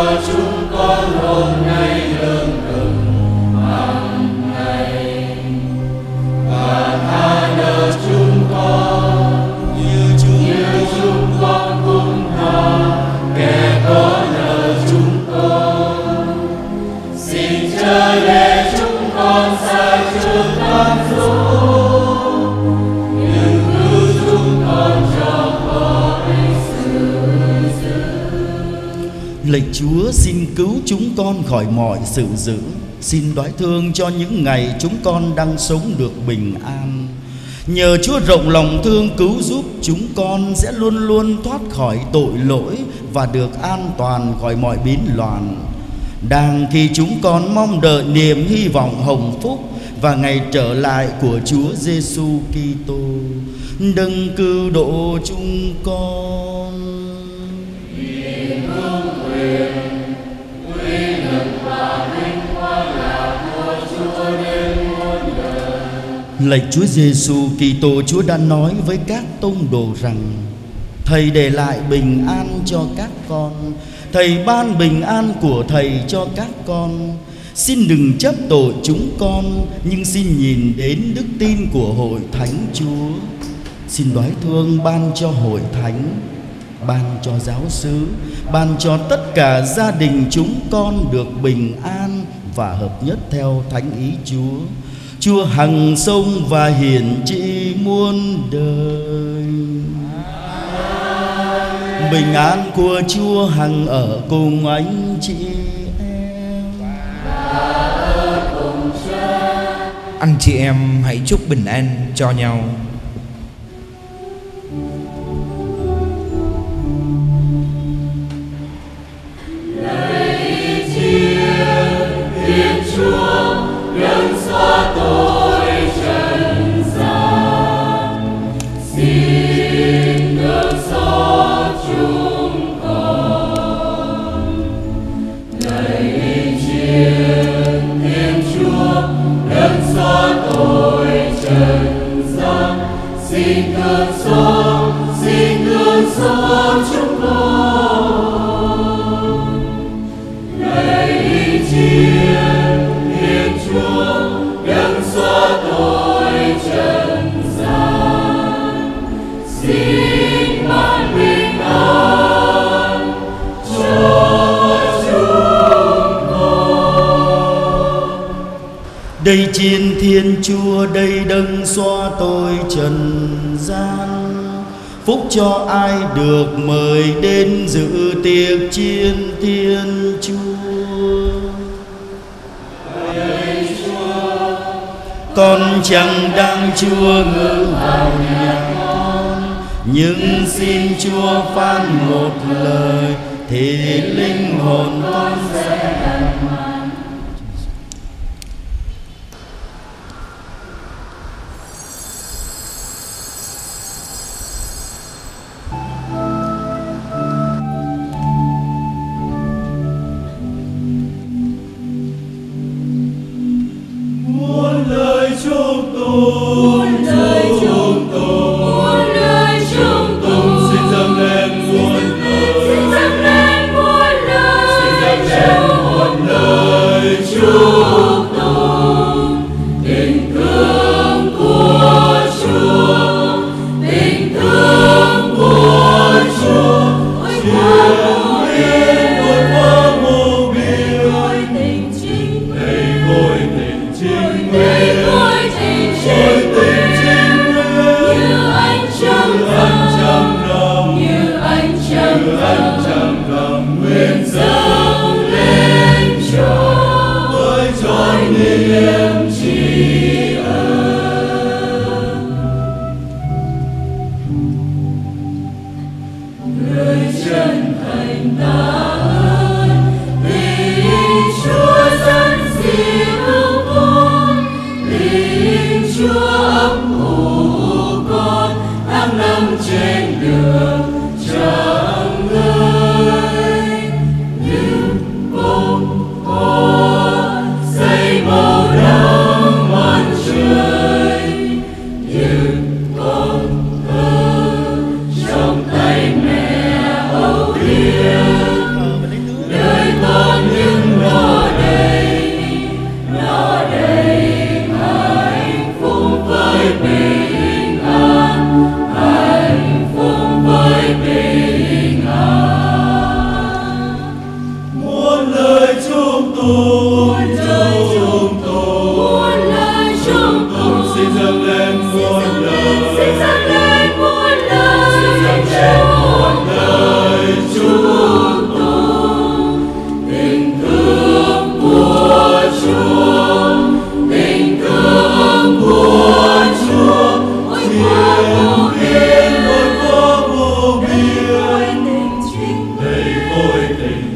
cho chúng con hôm nay lương thực hàng ngày, và tha nợ chúng con như chúng con cũng tha kẻ có nợ chúng con. Xin chớ để chúng con sai trước cám dỗ, nhưng cứu chúng con cho khỏi sự dữ. Lạy Chúa, xin cứu chúng con khỏi mọi sự dữ. Xin đoái thương cho những ngày chúng con đang sống được bình an. Nhờ Chúa rộng lòng thương cứu giúp, chúng con sẽ luôn luôn thoát khỏi tội lỗi và được an toàn khỏi mọi biến loạn. Đang khi chúng con mong đợi niềm hy vọng hồng phúc và ngày trở lại của Chúa Giêsu Kitô, đấng cứu độ chúng con. Lạy Chúa Giêsu Kitô, Chúa đã nói với các tông đồ rằng: Thầy để lại bình an cho các con, Thầy ban bình an của Thầy cho các con. Xin đừng chấp tội chúng con, nhưng xin nhìn đến đức tin của hội thánh Chúa. Xin đoái thương ban cho hội thánh, ban cho giáo xứ, ban cho tất cả gia đình chúng con được bình an và hợp nhất theo thánh ý Chúa. Chúa hằng sống và hiển trị muôn đời. Bình an của Chúa hằng ở cùng anh chị em. Anh chị em hãy chúc bình an cho nhau. Lạy Thiên Chúa, đấng xóa tội trần gian, xin được xóa chúng con. Lạy Thiên Chúa, đấng xóa tội trần gian, xin được xóa chúng con. Lạy Thiên Chúa, đấng xóa tội trần gian, xin ban bình an cho chúng con. Đây chiên Thiên Chúa, đây đấng xóa tội trần gian, phúc cho ai được mời đến dự tiệc chiên Thiên Chúa. Con chẳng đang Chúa ngự vào nhà con, nhưng xin Chúa phán một lời thì linh hồn con sẽ an an. Muôn lời chúc tụng, xin dâng lên muôn lời chúc tụng. Tình thương của Chúa, tình thương của Chúa, ôi qua vô biên, ôi tình chính nguyên, ôi tình chính nguyên, ôi tình chính nguyên, như ánh trăng rằm, như ánh trăng rằm nguyên dâng lên với trọn niềm tri ân. Người chân thành tạ ơn tình Chúa dẫn dìu con, tình Chúa ấp ủ con tháng năm trên đường chẳng ngơi. Những bông hoa xây màu nắng mặt trời, những con thơ trong tay mẹ âu yếm, đời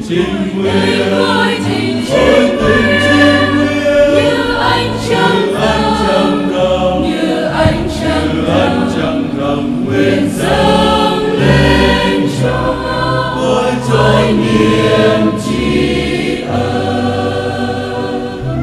Tình ơi tình chính nguyên, như ánh trăng rằm, như ánh trăng rằm nguyện dâng lên cho mỗi trôi niềm tri ân.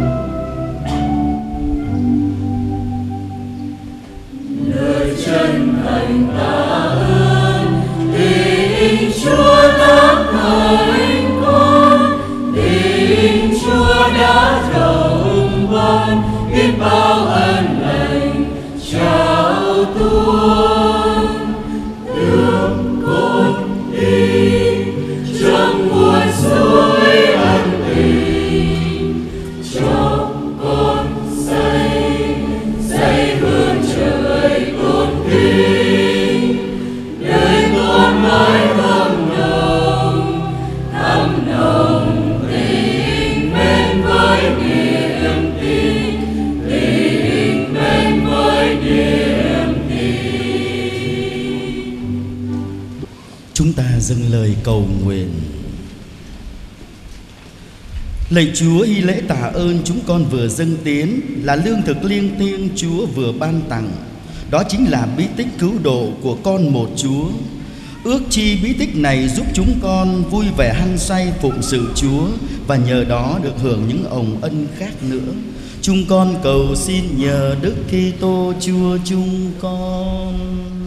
Lời chân thành tạ ơn tình Chúa đã thành con, tình Chúa đã rộng ban biết bao ân lành trao tuôn. Nước con đi trong muôn suối ân tình, cho con say hương trời tôn kính. Đời con mãi thơm nồng tình mến với niềm tin, tình mến với niềm tin. Chúng ta dâng lời cầu nguyện. Lạy Chúa, y lễ tạ ơn chúng con vừa dâng tiến là lương thực liêng thiêng Chúa vừa ban tặng. Đó chính là bí tích cứu độ của con một Chúa. Ước chi bí tích này giúp chúng con vui vẻ hăng say phụng sự Chúa, và nhờ đó được hưởng những ồng ân khác nữa. Chúng con cầu xin nhờ Đức Kitô Chúa chúng con.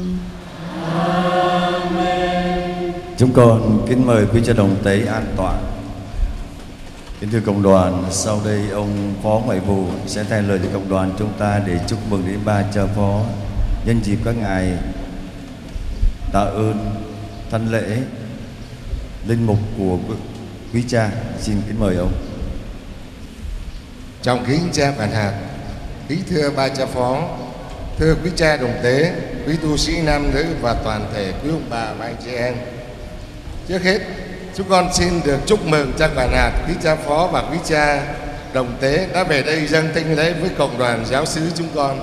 Amen. Chúng con kính mời quý cha đồng tế an tọa. Kính thưa cộng đoàn, sau đây ông Phó Ngoại vụ sẽ thay lời cho cộng đoàn chúng ta để chúc mừng đến ba cha phó nhân dịp các ngài tạ ơn thánh lễ linh mục của quý cha. Xin kính mời ông. Trọng kính cha Quản hạt, kính thưa ba cha phó, thưa quý cha đồng tế, quý tu sĩ nam nữ và toàn thể quý ông bà và anh chị em. Trước hết, chúng con xin được chúc mừng cha Quản hạt, quý cha phó và quý cha đồng tế đã về đây dâng thánh lễ với cộng đoàn giáo xứ chúng con.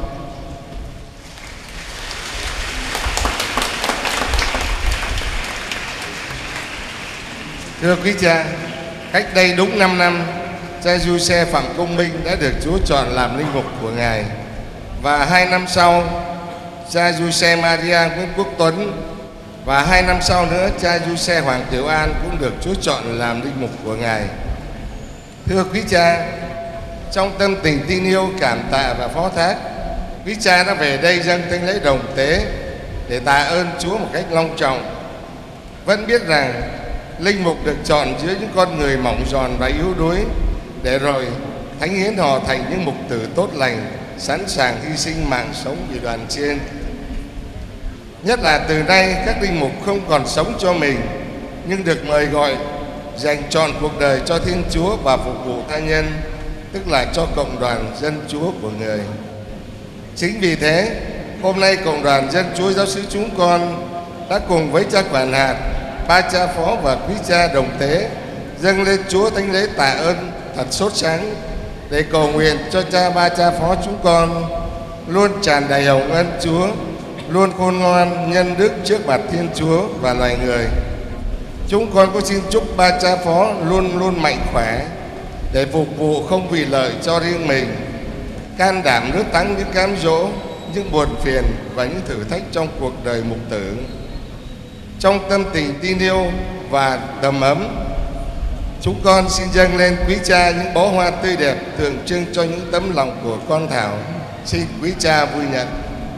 Thưa quý cha, cách đây đúng 5 năm, cha Giuse Phạm Công Minh đã được Chúa chọn làm linh mục của Ngài. Và 2 năm sau, cha Giuse Maria Nguyễn Quốc Tuấn. Và 2 năm sau nữa, cha Giuse Hoàng Tiểu An cũng được Chúa chọn làm linh mục của Ngài. Thưa quý cha, trong tâm tình tin yêu, cảm tạ và phó thác, quý cha đã về đây dâng thánh lễ đồng tế để tạ ơn Chúa một cách long trọng. Vẫn biết rằng linh mục được chọn giữa những con người mỏng giòn và yếu đuối, để rồi thánh hiến họ thành những mục tử tốt lành, sẵn sàng hy sinh mạng sống vì đoàn chiên. Nhất là từ nay các linh mục không còn sống cho mình, nhưng được mời gọi dành trọn cuộc đời cho Thiên Chúa và phục vụ tha nhân, tức là cho cộng đoàn dân Chúa của người. Chính vì thế, hôm nay cộng đoàn dân Chúa giáo xứ chúng con đã cùng với cha Quản hạt, ba cha phó và quý cha đồng tế dâng lên Chúa thánh lễ tạ ơn thật sốt sáng, để cầu nguyện cho cha ba cha phó chúng con luôn tràn đầy hồng ân Chúa, luôn khôn ngoan nhân đức trước mặt Thiên Chúa và loài người. Chúng con cũng xin chúc ba cha phó luôn luôn mạnh khỏe, để phục vụ không vì lợi cho riêng mình, can đảm nước thắng những cám dỗ, những buồn phiền và những thử thách trong cuộc đời mục tử. Trong tâm tình tin yêu và đầm ấm, chúng con xin dâng lên quý cha những bó hoa tươi đẹp tượng trưng cho những tấm lòng của con Thảo. Xin quý cha vui nhận.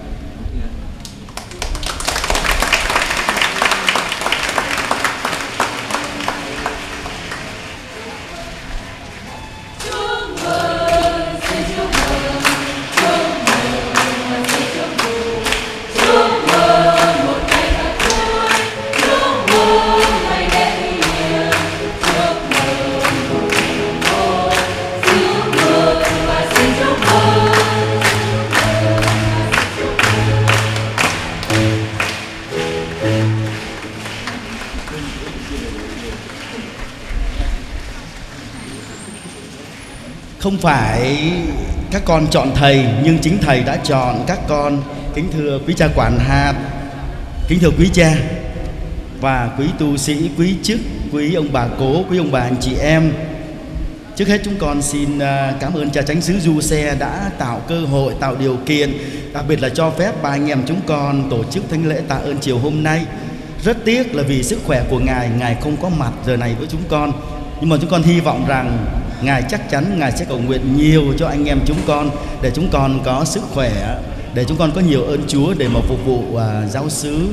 Không phải các con chọn thầy, nhưng chính thầy đã chọn các con. Kính thưa quý cha Quản hạt, kính thưa quý cha, và quý tu sĩ, quý chức, quý ông bà cố, quý ông bà anh chị em. Trước hết chúng con xin cảm ơn cha chánh xứ Du Xe đã tạo cơ hội, tạo điều kiện, đặc biệt là cho phép ba anh em chúng con tổ chức thánh lễ tạ ơn chiều hôm nay. Rất tiếc là vì sức khỏe của Ngài không có mặt giờ này với chúng con. Nhưng mà chúng con hy vọng rằng Ngài chắc chắn Ngài sẽ cầu nguyện nhiều cho anh em chúng con, để chúng con có sức khỏe, để chúng con có nhiều ơn Chúa để mà phục vụ giáo xứ.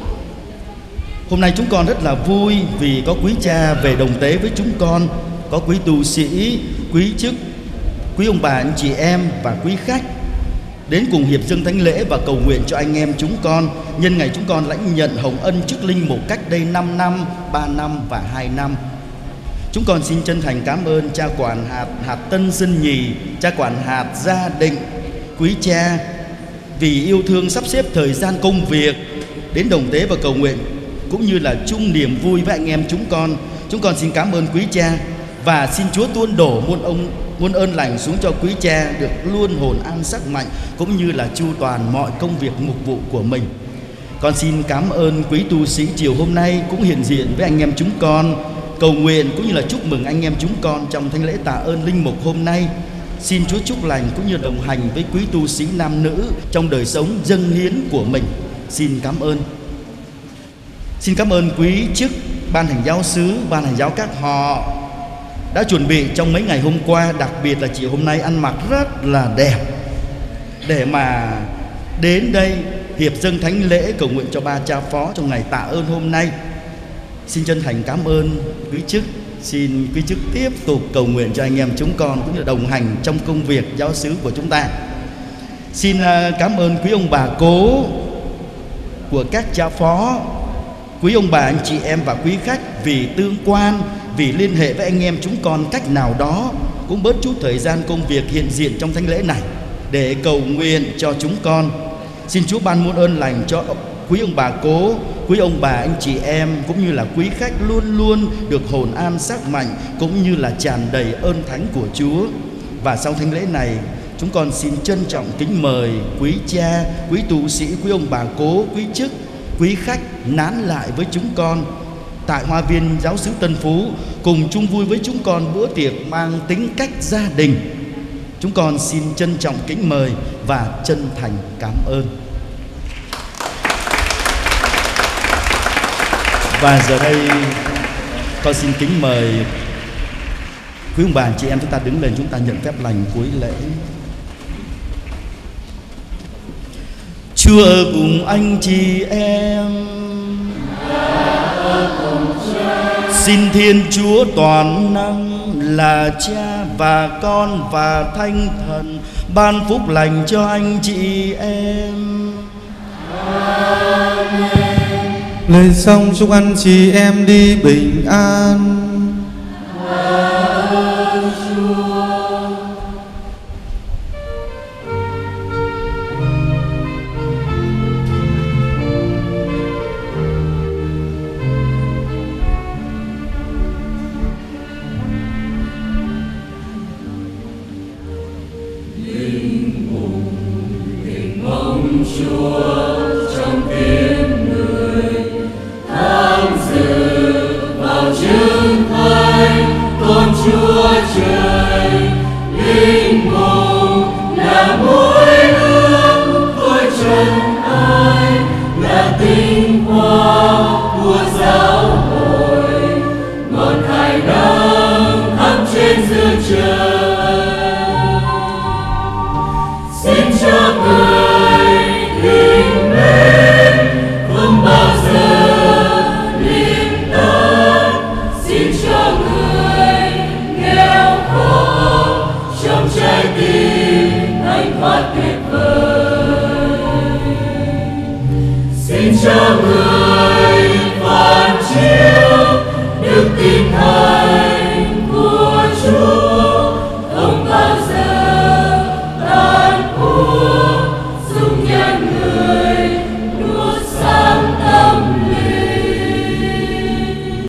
Hôm nay chúng con rất là vui vì có quý cha về đồng tế với chúng con, có quý tu sĩ, quý chức, quý ông bà anh chị em và quý khách đến cùng hiệp dâng thánh lễ và cầu nguyện cho anh em chúng con nhân ngày chúng con lãnh nhận hồng ân chức linh mục cách đây 5 năm, 3 năm và 2 năm. Chúng con xin chân thành cảm ơn cha quản hạt Tân Dân Nhì, cha quản hạt Gia Định, quý cha vì yêu thương sắp xếp thời gian công việc đến đồng tế và cầu nguyện cũng như là chung niềm vui với anh em chúng con. Chúng con xin cảm ơn quý cha và xin Chúa tuôn đổ muôn ơn lành xuống cho quý cha được luôn hồn an sắc mạnh cũng như là chu toàn mọi công việc mục vụ của mình. Con xin cảm ơn quý tu sĩ chiều hôm nay cũng hiện diện với anh em chúng con cầu nguyện cũng như là chúc mừng anh em chúng con trong thánh lễ tạ ơn linh mục hôm nay. Xin Chúa chúc lành cũng như đồng hành với quý tu sĩ nam nữ trong đời sống dâng hiến của mình. Xin cảm ơn. Xin cảm ơn quý chức, ban hành giáo xứ, ban hành giáo các họ đã chuẩn bị trong mấy ngày hôm qua, đặc biệt là chiều hôm nay ăn mặc rất là đẹp để mà đến đây hiệp dâng thánh lễ cầu nguyện cho ba cha phó trong ngày tạ ơn hôm nay. Xin chân thành cảm ơn quý chức. Xin quý chức tiếp tục cầu nguyện cho anh em chúng con cũng như đồng hành trong công việc giáo xứ của chúng ta. Xin cảm ơn quý ông bà cố của các cha phó, quý ông bà anh chị em và quý khách vì tương quan, vì liên hệ với anh em chúng con cách nào đó cũng bớt chút thời gian công việc hiện diện trong thánh lễ này để cầu nguyện cho chúng con. Xin Chúa ban muôn ơn lành cho quý ông bà cố, quý ông bà anh chị em cũng như là quý khách luôn luôn được hồn an sắc mạnh cũng như là tràn đầy ơn thánh của Chúa. Và sau thánh lễ này, chúng con xin trân trọng kính mời quý cha, quý tu sĩ, quý ông bà cố, quý chức, quý khách nán lại với chúng con tại Hoa viên giáo xứ Tân Phú, cùng chung vui với chúng con bữa tiệc mang tính cách gia đình. Chúng con xin trân trọng kính mời và chân thành cảm ơn. Và giờ đây con xin kính mời quý ông bà anh chị em chúng ta đứng lên, chúng ta nhận phép lành cuối lễ. Chúa ở cùng anh chị em. Xin Thiên Chúa toàn năng là Cha và Con và Thánh Thần ban phúc lành cho anh chị em. Lên xong chúc anh chị em đi bình an. Chúa trời linh mục